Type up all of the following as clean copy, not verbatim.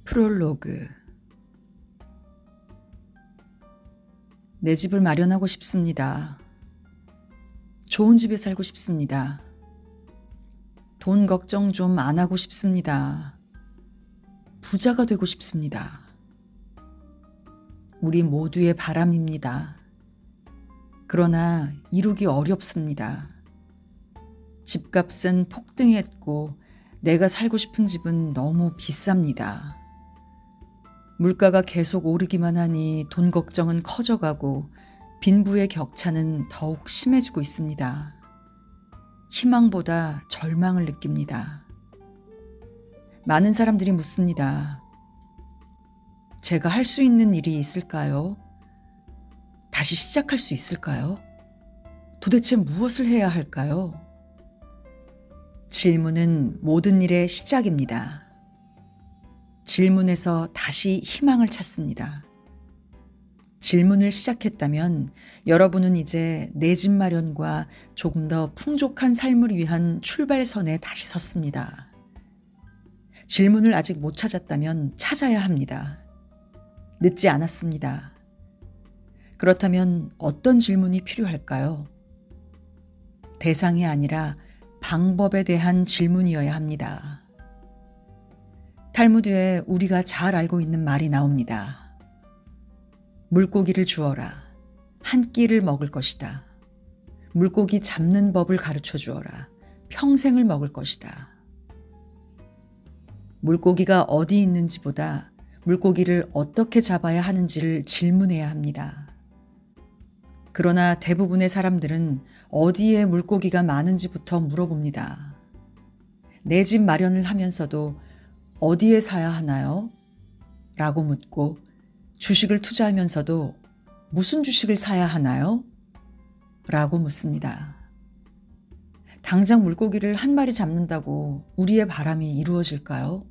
프롤로그. 내 집을 마련하고 싶습니다. 좋은 집에 살고 싶습니다. 돈 걱정 좀 안 하고 싶습니다. 부자가 되고 싶습니다. 우리 모두의 바람입니다. 그러나 이루기 어렵습니다. 집값은 폭등했고 내가 살고 싶은 집은 너무 비쌉니다. 물가가 계속 오르기만 하니 돈 걱정은 커져가고 빈부의 격차는 더욱 심해지고 있습니다. 희망보다 절망을 느낍니다. 많은 사람들이 묻습니다. 제가 할 수 있는 일이 있을까요? 다시 시작할 수 있을까요? 도대체 무엇을 해야 할까요? 질문은 모든 일의 시작입니다. 질문에서 다시 희망을 찾습니다. 질문을 시작했다면 여러분은 이제 내 집 마련과 조금 더 풍족한 삶을 위한 출발선에 다시 섰습니다. 질문을 아직 못 찾았다면 찾아야 합니다. 늦지 않았습니다. 그렇다면 어떤 질문이 필요할까요? 대상이 아니라 방법에 대한 질문이어야 합니다. 탈무드에 우리가 잘 알고 있는 말이 나옵니다. 물고기를 주어라. 한 끼를 먹을 것이다. 물고기 잡는 법을 가르쳐 주어라. 평생을 먹을 것이다. 물고기가 어디 있는지보다 물고기를 어떻게 잡아야 하는지를 질문해야 합니다. 그러나 대부분의 사람들은 어디에 물고기가 많은지부터 물어봅니다. 내 집 마련을 하면서도 어디에 사야 하나요? 라고 묻고 주식을 투자하면서도 무슨 주식을 사야 하나요? 라고 묻습니다. 당장 물고기를 한 마리 잡는다고 우리의 바람이 이루어질까요?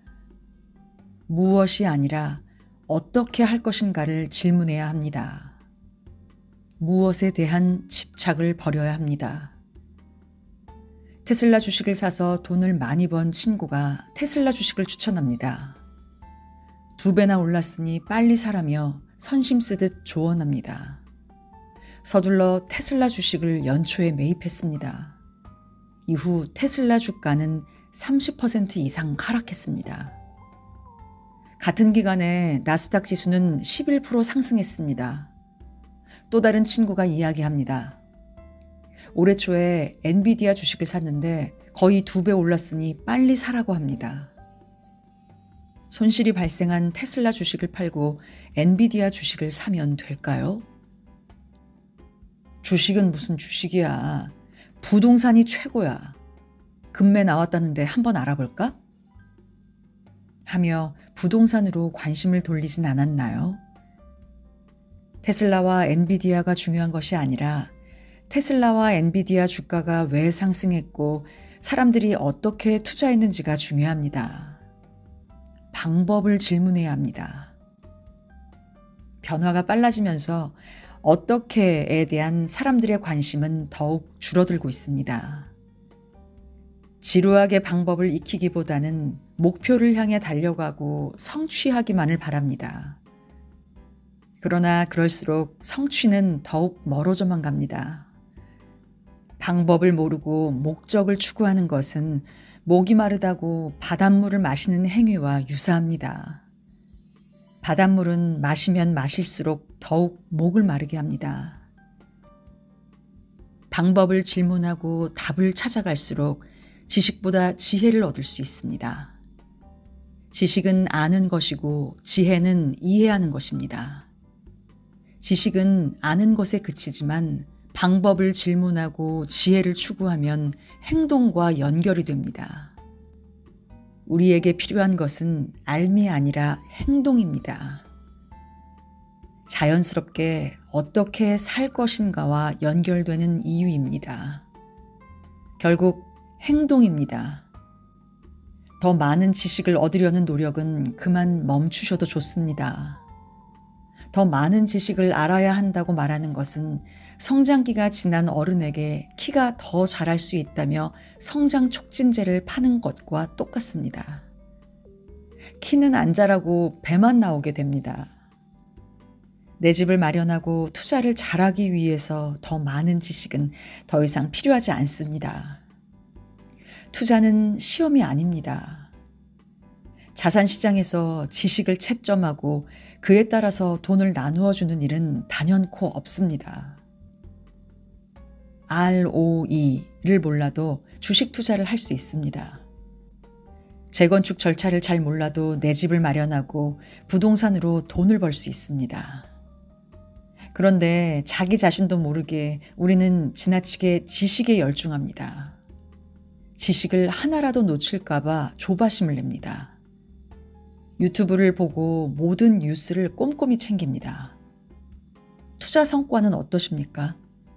무엇이 아니라 어떻게 할 것인가를 질문해야 합니다. 무엇에 대한 집착을 버려야 합니다. 테슬라 주식을 사서 돈을 많이 번 친구가 테슬라 주식을 추천합니다. 2배나 올랐으니 빨리 사라며 선심 쓰듯 조언합니다. 서둘러 테슬라 주식을 연초에 매입했습니다. 이후 테슬라 주가는 30% 이상 하락했습니다. 같은 기간에 나스닥 지수는 11% 상승했습니다. 또 다른 친구가 이야기합니다. 올해 초에 엔비디아 주식을 샀는데 거의 2배 올랐으니 빨리 사라고 합니다. 손실이 발생한 테슬라 주식을 팔고 엔비디아 주식을 사면 될까요? 주식은 무슨 주식이야. 부동산이 최고야. 급매 나왔다는데 한번 알아볼까? 하며 부동산으로 관심을 돌리진 않았나요? 테슬라와 엔비디아가 중요한 것이 아니라 테슬라와 엔비디아 주가가 왜 상승했고 사람들이 어떻게 투자했는지가 중요합니다. 방법을 질문해야 합니다. 변화가 빨라지면서 어떻게에 대한 사람들의 관심은 더욱 줄어들고 있습니다. 지루하게 방법을 익히기보다는 목표를 향해 달려가고 성취하기만을 바랍니다. 그러나 그럴수록 성취는 더욱 멀어져만 갑니다. 방법을 모르고 목적을 추구하는 것은 목이 마르다고 바닷물을 마시는 행위와 유사합니다. 바닷물은 마시면 마실수록 더욱 목을 마르게 합니다. 방법을 질문하고 답을 찾아갈수록 지식보다 지혜를 얻을 수 있습니다. 지식은 아는 것이고 지혜는 이해하는 것입니다. 지식은 아는 것에 그치지만 방법을 질문하고 지혜를 추구하면 행동과 연결이 됩니다. 우리에게 필요한 것은 알미 아니라 행동입니다. 자연스럽게 어떻게 살 것인가와 연결되는 이유입니다. 결국 행동입니다. 더 많은 지식을 얻으려는 노력은 그만 멈추셔도 좋습니다. 더 많은 지식을 알아야 한다고 말하는 것은 성장기가 지난 어른에게 키가 더 자랄 수 있다며 성장 촉진제를 파는 것과 똑같습니다. 키는 안 자라고 배만 나오게 됩니다. 내 집을 마련하고 투자를 잘하기 위해서 더 많은 지식은 더 이상 필요하지 않습니다. 투자는 시험이 아닙니다. 자산시장에서 지식을 채점하고 그에 따라서 돈을 나누어 주는 일은 단연코 없습니다. ROE를 몰라도 주식 투자를 할 수 있습니다. 재건축 절차를 잘 몰라도 내 집을 마련하고 부동산으로 돈을 벌 수 있습니다. 그런데 자기 자신도 모르게 우리는 지나치게 지식에 열중합니다. 지식을 하나라도 놓칠까봐 조바심을 냅니다. 유튜브를 보고 모든 뉴스를 꼼꼼히 챙깁니다. 투자 성과는 어떠십니까?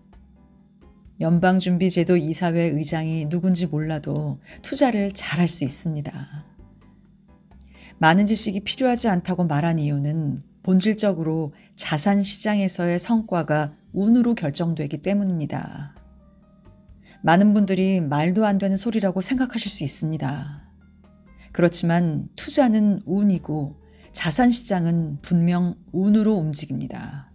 연방준비제도 이사회 의장이 누군지 몰라도 투자를 잘할 수 있습니다. 많은 지식이 필요하지 않다고 말한 이유는 본질적으로 자산 시장에서의 성과가 운으로 결정되기 때문입니다. 많은 분들이 말도 안 되는 소리라고 생각하실 수 있습니다. 그렇지만 투자는 운이고 자산 시장은 분명 운으로 움직입니다.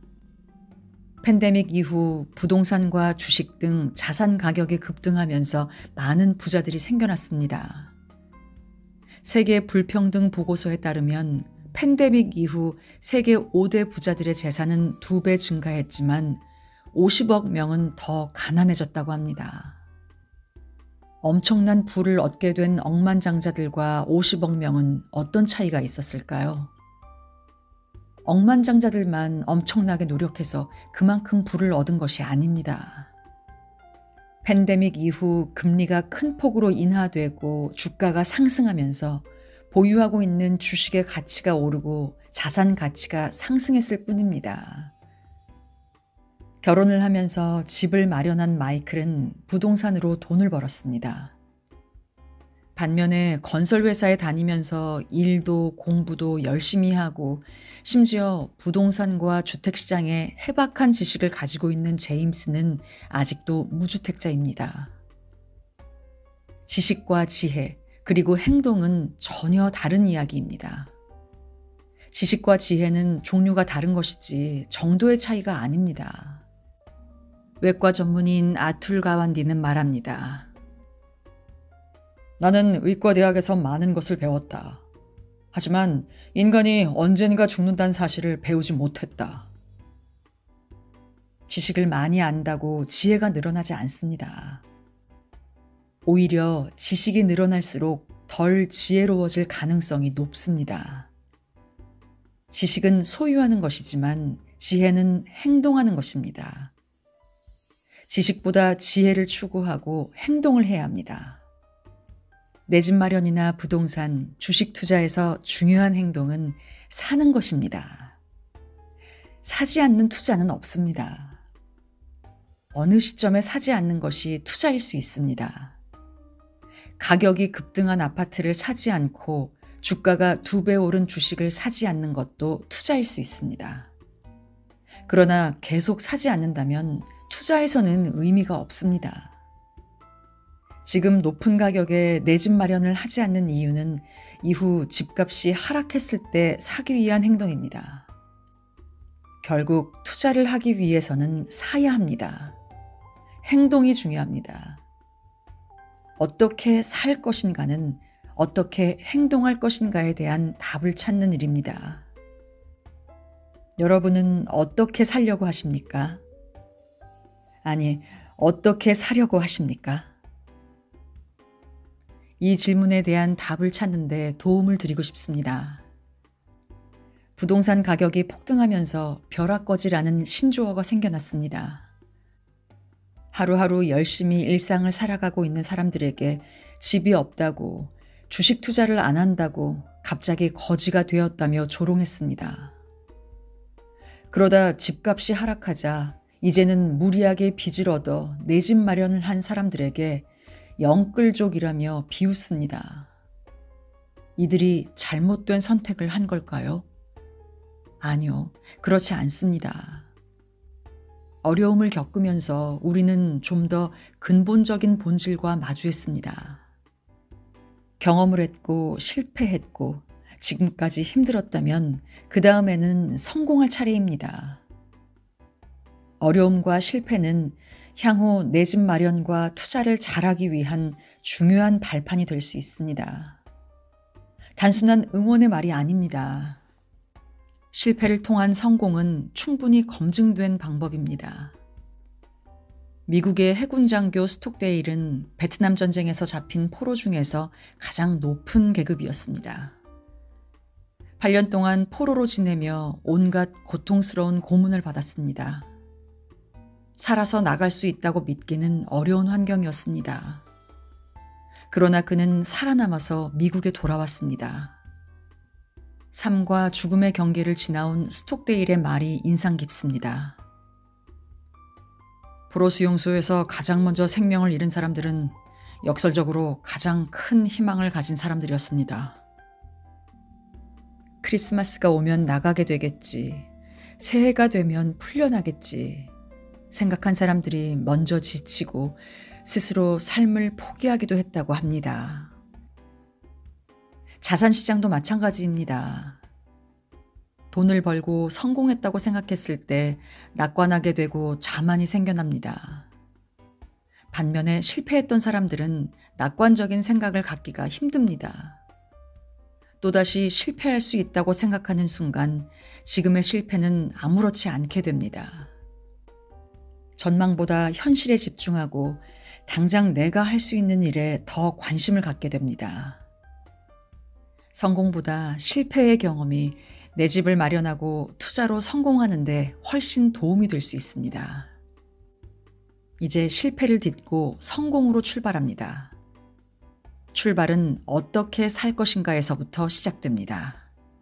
팬데믹 이후 부동산과 주식 등 자산 가격이 급등하면서 많은 부자들이 생겨났습니다. 세계 불평등 보고서에 따르면 팬데믹 이후 세계 5대 부자들의 재산은 2배 증가했지만 50억 명은 더 가난해졌다고 합니다. 엄청난 부를 얻게 된 억만장자들과 50억 명은 어떤 차이가 있었을까요? 억만장자들만 엄청나게 노력해서 그만큼 부를 얻은 것이 아닙니다. 팬데믹 이후 금리가 큰 폭으로 인하되고 주가가 상승하면서 보유하고 있는 주식의 가치가 오르고 자산 가치가 상승했을 뿐입니다. 결혼을 하면서 집을 마련한 마이클은 부동산으로 돈을 벌었습니다. 반면에 건설회사에 다니면서 일도 공부도 열심히 하고 심지어 부동산과 주택시장에 해박한 지식을 가지고 있는 제임스는 아직도 무주택자입니다. 지식과 지혜 그리고 행동은 전혀 다른 이야기입니다. 지식과 지혜는 종류가 다른 것이지 정도의 차이가 아닙니다. 외과 전문의인 아툴 가완디는 말합니다. 나는 의과대학에서 많은 것을 배웠다. 하지만 인간이 언젠가 죽는다는 사실을 배우지 못했다. 지식을 많이 안다고 지혜가 늘어나지 않습니다. 오히려 지식이 늘어날수록 덜 지혜로워질 가능성이 높습니다. 지식은 소유하는 것이지만 지혜는 행동하는 것입니다. 지식보다 지혜를 추구하고 행동을 해야 합니다. 내 집 마련이나 부동산, 주식 투자에서 중요한 행동은 사는 것입니다. 사지 않는 투자는 없습니다. 어느 시점에 사지 않는 것이 투자일 수 있습니다. 가격이 급등한 아파트를 사지 않고 주가가 2배 오른 주식을 사지 않는 것도 투자일 수 있습니다. 그러나 계속 사지 않는다면 투자에서는 의미가 없습니다. 지금 높은 가격에 내 집 마련을 하지 않는 이유는 이후 집값이 하락했을 때 사기 위한 행동입니다. 결국 투자를 하기 위해서는 사야 합니다. 행동이 중요합니다. 어떻게 살 것인가는 어떻게 행동할 것인가에 대한 답을 찾는 일입니다. 여러분은 어떻게 살려고 하십니까? 아니, 어떻게 사려고 하십니까? 이 질문에 대한 답을 찾는 데 도움을 드리고 싶습니다. 부동산 가격이 폭등하면서 벼락거지라는 신조어가 생겨났습니다. 하루하루 열심히 일상을 살아가고 있는 사람들에게 집이 없다고, 주식 투자를 안 한다고 갑자기 거지가 되었다며 조롱했습니다. 그러다 집값이 하락하자 이제는 무리하게 빚을 얻어 내 집 마련을 한 사람들에게 영끌족이라며 비웃습니다. 이들이 잘못된 선택을 한 걸까요? 아니요, 그렇지 않습니다. 어려움을 겪으면서 우리는 좀 더 근본적인 본질과 마주했습니다. 경험을 했고 실패했고 지금까지 힘들었다면 그 다음에는 성공할 차례입니다. 어려움과 실패는 향후 내 집 마련과 투자를 잘하기 위한 중요한 발판이 될 수 있습니다. 단순한 응원의 말이 아닙니다. 실패를 통한 성공은 충분히 검증된 방법입니다. 미국의 해군 장교 스톡데일은 베트남 전쟁에서 잡힌 포로 중에서 가장 높은 계급이었습니다. 8년 동안 포로로 지내며 온갖 고통스러운 고문을 받았습니다. 살아서 나갈 수 있다고 믿기는 어려운 환경이었습니다. 그러나 그는 살아남아서 미국에 돌아왔습니다. 삶과 죽음의 경계를 지나온 스톡데일의 말이 인상 깊습니다. 포로 수용소에서 가장 먼저 생명을 잃은 사람들은 역설적으로 가장 큰 희망을 가진 사람들이었습니다. 크리스마스가 오면 나가게 되겠지. 새해가 되면 풀려나겠지. 생각한 사람들이 먼저 지치고 스스로 삶을 포기하기도 했다고 합니다. 자산시장도 마찬가지입니다. 돈을 벌고 성공했다고 생각했을 때 낙관하게 되고 자만이 생겨납니다. 반면에 실패했던 사람들은 낙관적인 생각을 갖기가 힘듭니다. 또다시 실패할 수 있다고 생각하는 순간 지금의 실패는 아무렇지 않게 됩니다. 전망보다 현실에 집중하고 당장 내가 할 수 있는 일에 더 관심을 갖게 됩니다. 성공보다 실패의 경험이 내 집을 마련하고 투자로 성공하는 데 훨씬 도움이 될 수 있습니다. 이제 실패를 딛고 성공으로 출발합니다. 출발은 어떻게 살 것인가에서부터 시작됩니다.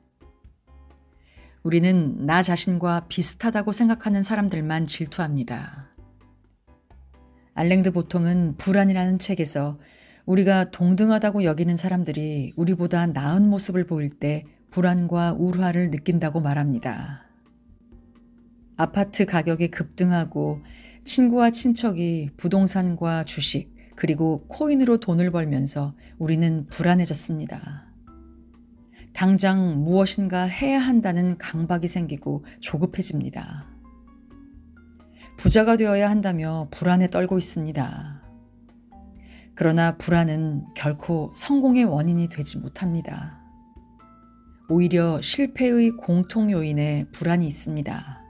우리는 나 자신과 비슷하다고 생각하는 사람들만 질투합니다. 알랭드 보통은 불안이라는 책에서 우리가 동등하다고 여기는 사람들이 우리보다 나은 모습을 보일 때 불안과 우울화를 느낀다고 말합니다. 아파트 가격이 급등하고 친구와 친척이 부동산과 주식 그리고 코인으로 돈을 벌면서 우리는 불안해졌습니다. 당장 무엇인가 해야 한다는 강박이 생기고 조급해집니다. 부자가 되어야 한다며 불안에 떨고 있습니다. 그러나 불안은 결코 성공의 원인이 되지 못합니다. 오히려 실패의 공통 요인에 불안이 있습니다.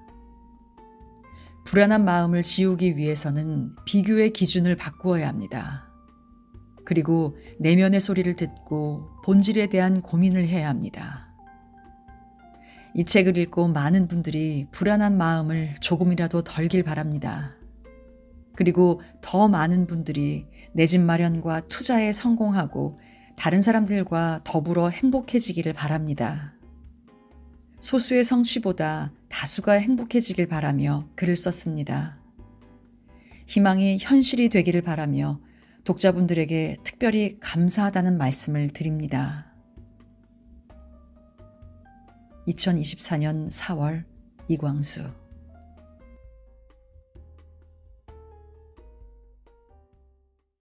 불안한 마음을 지우기 위해서는 비교의 기준을 바꾸어야 합니다. 그리고 내면의 소리를 듣고 본질에 대한 고민을 해야 합니다. 이 책을 읽고 많은 분들이 불안한 마음을 조금이라도 덜길 바랍니다. 그리고 더 많은 분들이 내 집 마련과 투자에 성공하고 다른 사람들과 더불어 행복해지기를 바랍니다. 소수의 성취보다 다수가 행복해지길 바라며 글을 썼습니다. 희망이 현실이 되기를 바라며 독자분들에게 특별히 감사하다는 말씀을 드립니다. 2024년 4월 이광수